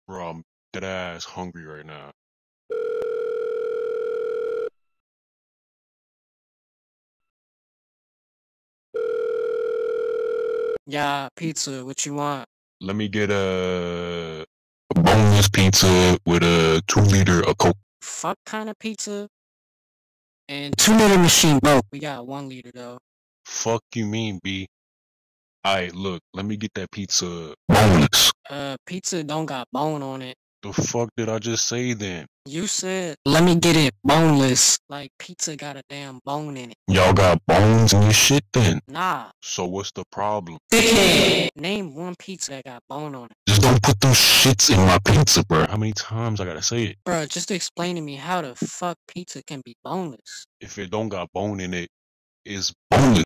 Bro, I'm dead ass hungry right now. Yeah, pizza, what you want? Let me get a boneless pizza with a 2 liter of Coke. Fuck kind of pizza? And 2 liter machine broke. We got 1 liter though. Fuck you mean, B? Alright, look, let me get that pizza boneless. Pizza don't got bone on it. The fuck did I just say then? You said, let me get it boneless. Like pizza got a damn bone in it. Y'all got bones in your shit then? Nah. So what's the problem? Dickhead! Name one pizza that got bone on it. Just don't put those shits in my pizza, bro. How many times I gotta say it? Bruh, just explain to me how the fuck pizza can be boneless. If it don't got bone in it, it's boneless.